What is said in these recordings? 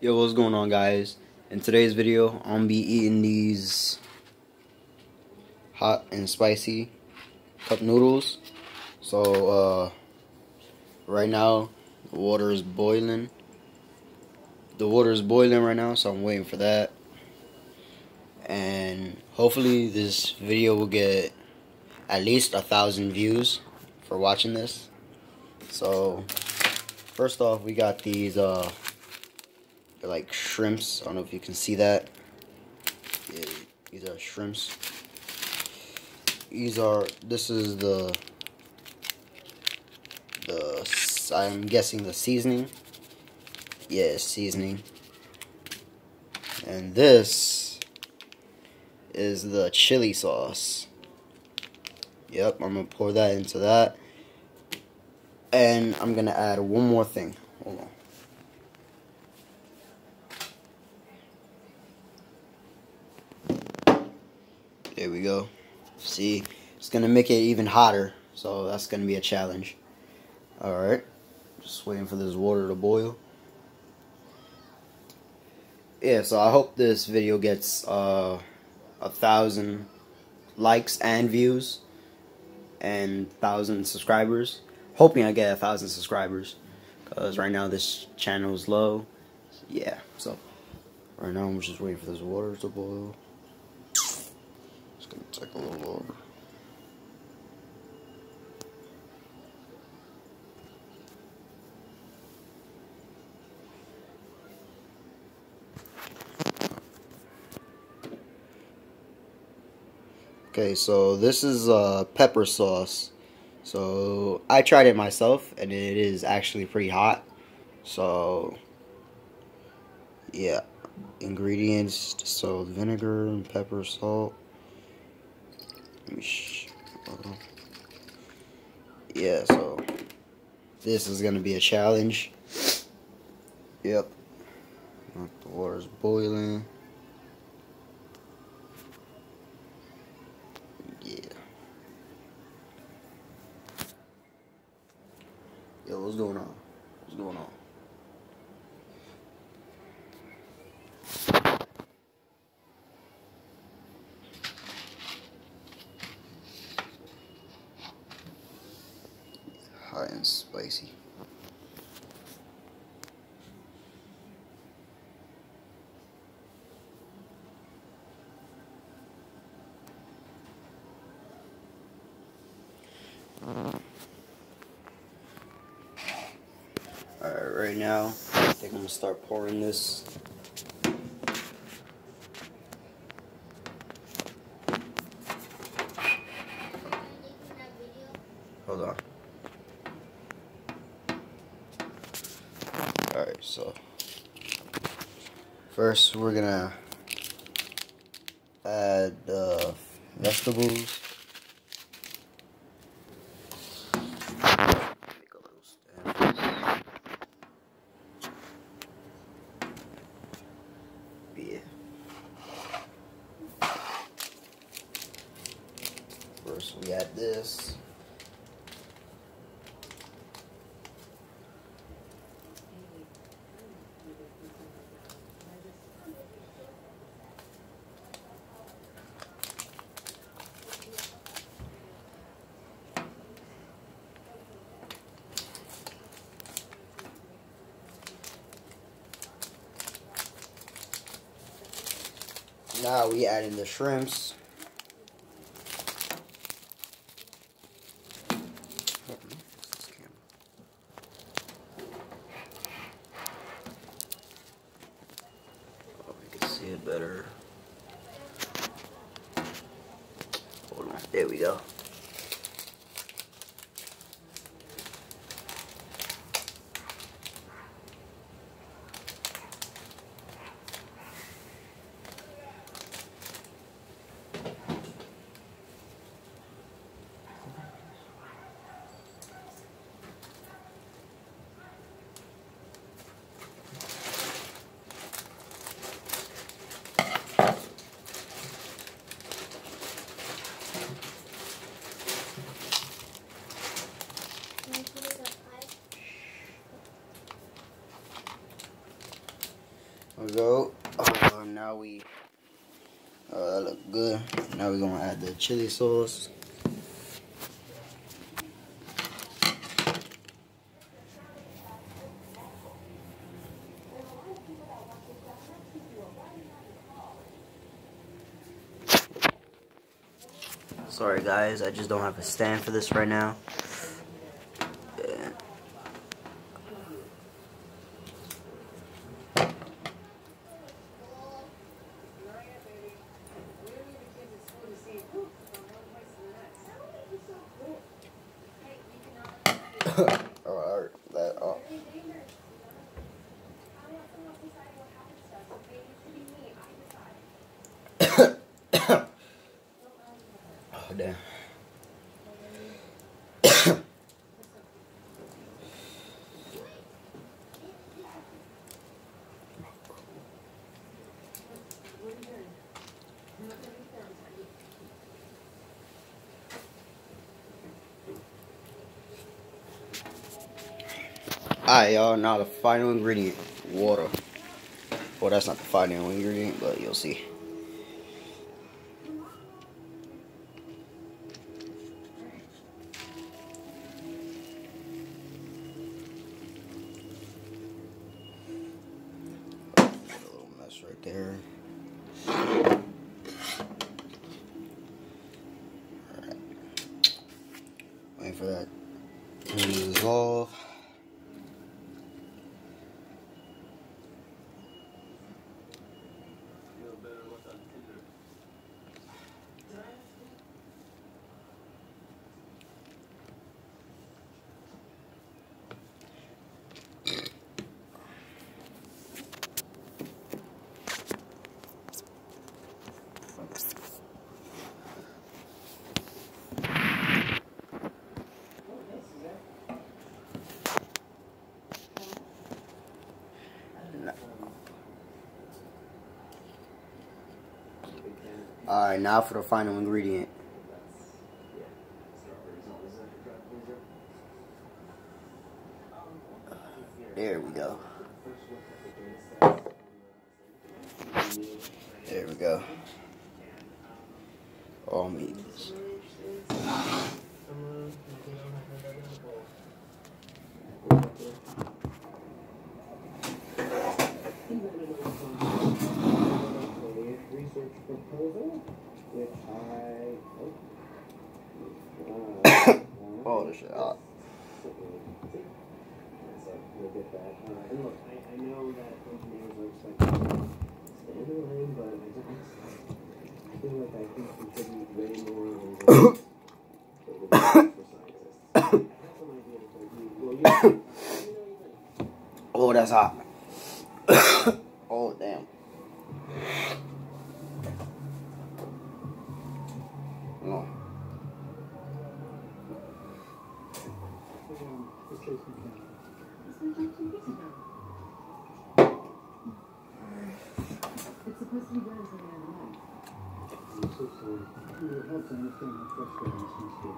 Yo, what's going on, guys? In today's video, I'm gonna be eating these hot and spicy cup noodles. So, right now, the water is boiling. The water is boiling right now, so I'm waiting for that. And hopefully this video will get at least 1,000 views for watching this. So, first off, we got these, they're like shrimps. I don't know if you can see that. Yeah, these are shrimps. This is the I'm guessing the seasoning. Yeah, seasoning. And this is the chili sauce. Yep, I'm gonna pour that into that. And I'm gonna add one more thing. Hold on. There we go. See, it's gonna make it even hotter, so that's gonna be a challenge. Alright, just waiting for this water to boil. Yeah, so I hope this video gets 1,000 likes and views and 1,000 subscribers. Hoping I get 1,000 subscribers, because right now this channel is low. Yeah, so right now I'm just waiting for this water to boil. It's gonna take a little longer. Okay, so this is pepper sauce. So I tried it myself, and it is actually pretty hot. So yeah, ingredients: so vinegar and pepper, salt. Yeah, so this is gonna be a challenge. Yep, the water's boiling. Yeah. Yo, what's going on? What's going on? Hot and spicy. Alright, right now, I think I'm gonna start pouring this. Hold on. Alright, so first we're gonna add the vegetables. Yeah. First we add this. Now we add in the shrimps. Oh, we can see it better. Hold on. There we go. There we go. Now we that look good. Now we're gonna add the chili sauce. Sorry guys, I just don't have a stand for this right now. Alright, that off. Oh damn. Alright, y'all, now the final ingredient, water. Well, that's not the final ingredient, but you'll see. A little mess right there. Alright. Waiting for that to dissolve. Alright, now for the final ingredient. There we go. There we go. All meats. Oh, this shit hot. I know that engineers are expecting standalone, but I feel like I can contribute way more than for scientists. Oh, that's hot. Oh, damn. No. It's supposed to be done until the end of the month. I'm so sorry. It would help to understand how frustrating this must be.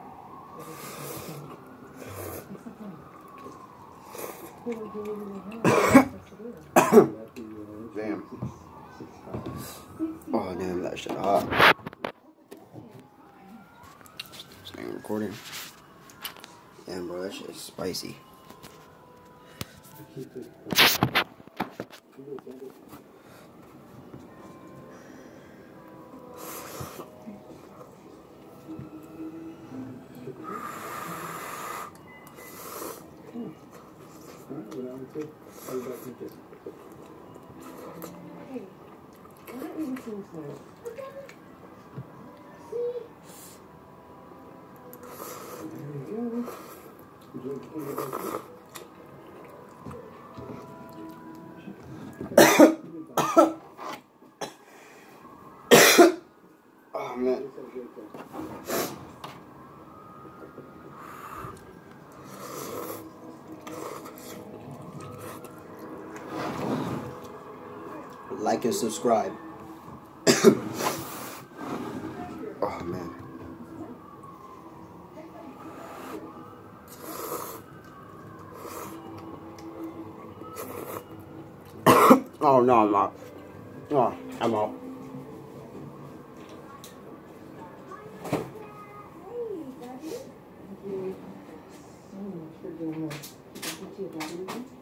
It's okay. They were doing what they had. Damn. Oh, damn, that shit hot. This ain't recording. Damn, bro, that shit is spicy. Oh, man. Like and subscribe. Oh, man. Oh, no, I'm not. No, I'm out. Thank you so much for doing this. Thank you, Daddy.